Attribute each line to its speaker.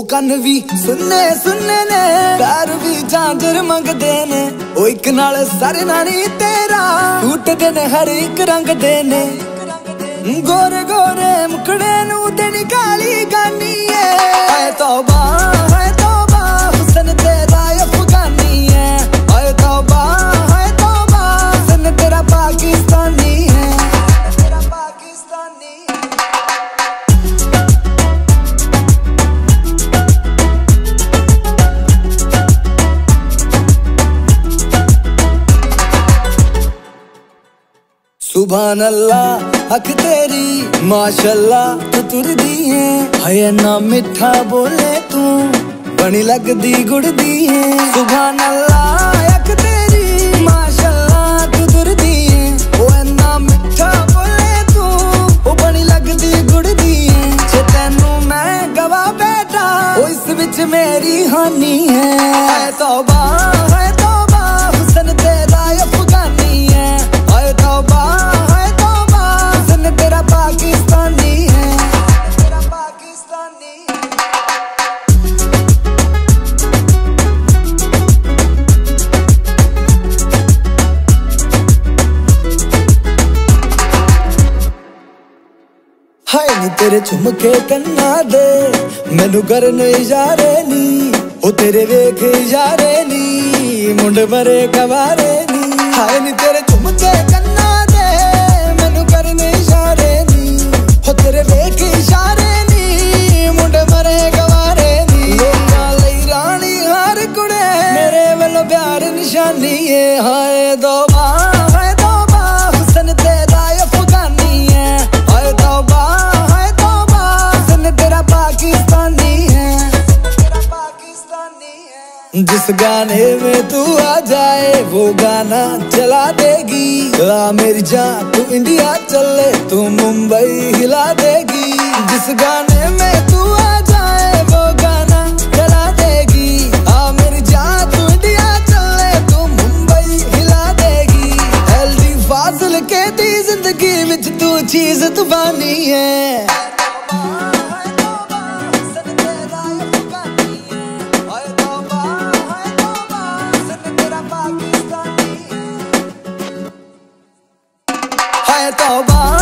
Speaker 1: कन भी सुनने सुनने ने पैर भी झांझर मंगदे ने ओ एक नाल सारे नानी तेरा टूटदे ने हर एक रंग दे ने गोरे गोरे मुखड़े नू तेरी काली गानी है तौबा हुस्न तेरा अफगानी है तौबा हुस्न तेरा पाकिस्तानी है तेरा पाकिस्तानी सुभान अल्लाह अख तेरी माशाल्लाह तू तुरदी है हाय ना मिठा बोले तू बनी लगदी गुड़दी है सुभान अल्लाह अख तेरी माशाल्लाह तू तुरदी है ओ ना मिठा बोले तू ओ बनी लगदी गुड़दी है जे तैनू मैं गवा बैठा ओ इस विच मेरी हानि है तौबा हुस्न तेरा अफगानी है हाय तौबा तेरा पाकिस्तानी है तेरा पाकिस्तानी हाय नी तेरे झुमके कन्ना दे मैनू करन इजारे नी ओ तेरे वेख इजारे नी मुंड मरे कवारे नी हाय नी तेरे झुमके कन्ना तेरे वेख इशारे नी मुंडे मरे गवारे नी लई रानी हर कुड़े मेरे वालों प्यार निशानी है हाय तौबा हुस्न तेरा अफगानी है हाय तौबा हुस्न तेरा पाकिस्तानी है तेरा पाकिस्तानी है जिस गाने में तू आ जाए वो गाना चला देगी मेरी जान तू इंडिया चले तू मुंबई हिला देगी जिस गाने में तू आ जाए वो गाना चला देगी मेरी जान तू इंडिया चले तू मुंबई हिला देगी एलडी फाजिल के दी जिंदगी विच तू चीज तूफानी है तौबा